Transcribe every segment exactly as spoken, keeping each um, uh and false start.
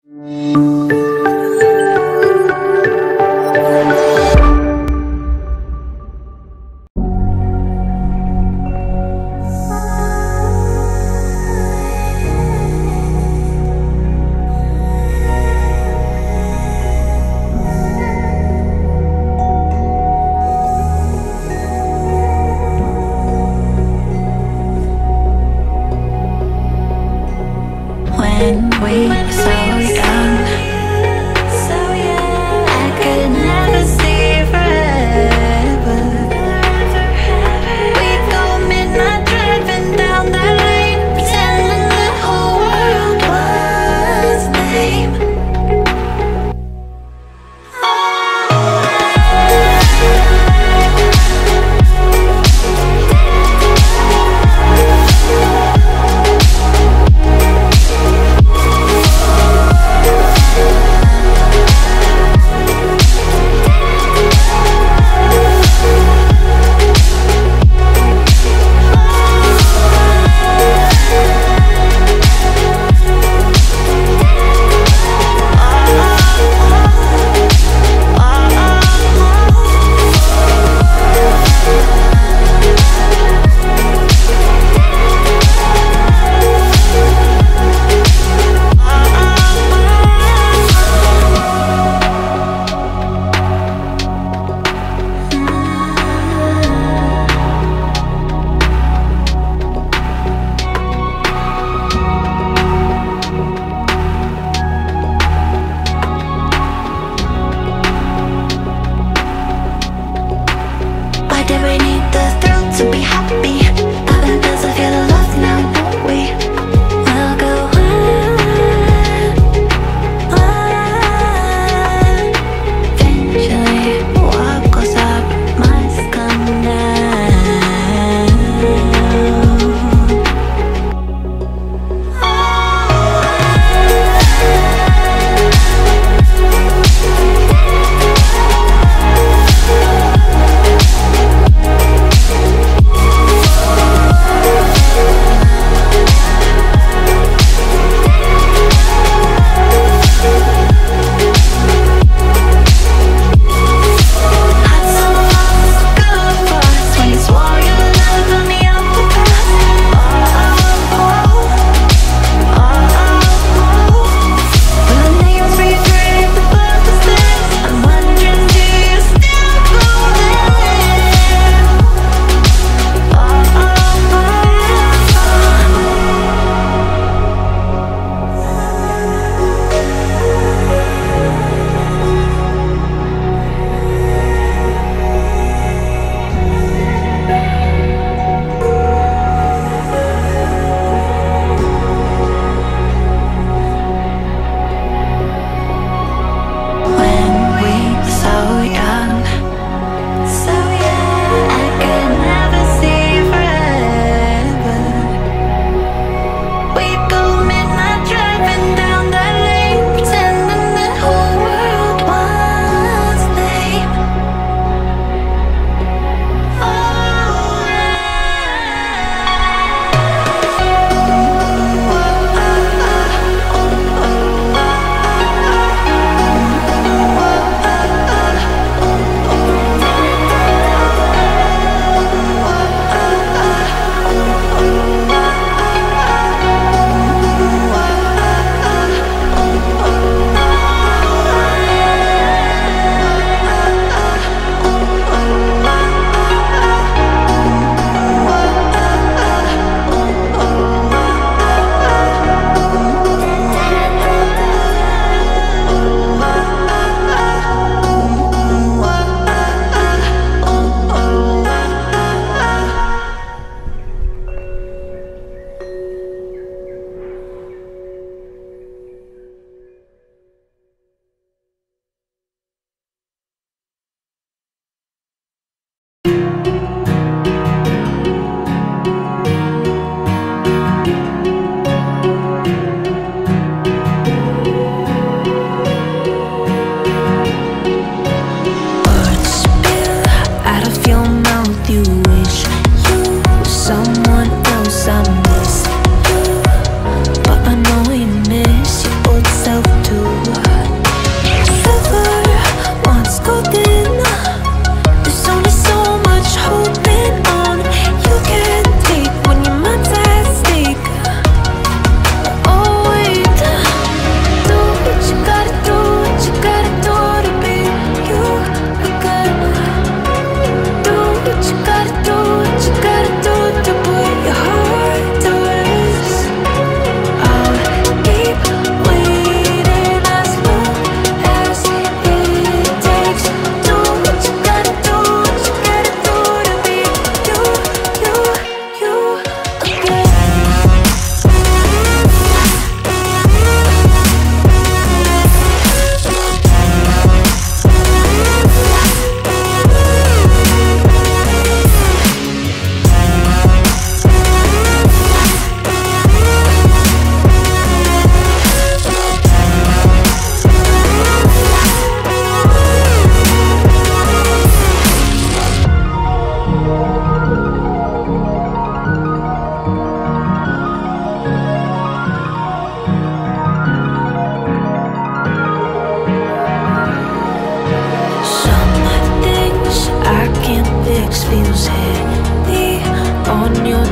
When we were so young,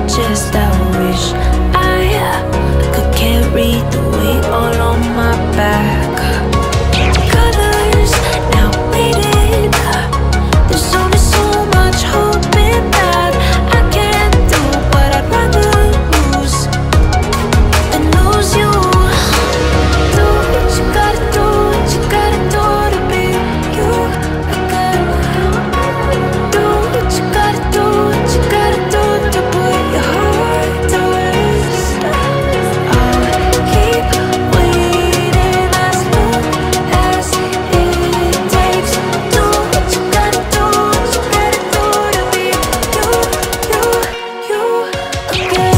just I wish I could carry the weight all on my back. Colors now faded. There's only so much hoping that I can do, but I'd rather lose than lose you. Do what you gotta do, what you gotta do to be you again. Do what you gotta do, what you gotta do to put your heart to rest. I'll keep waiting as long as it takes. Do what you gotta do, what you gotta do to be you, you, you again.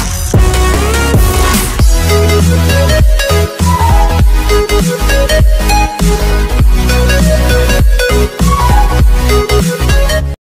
We'll be right back.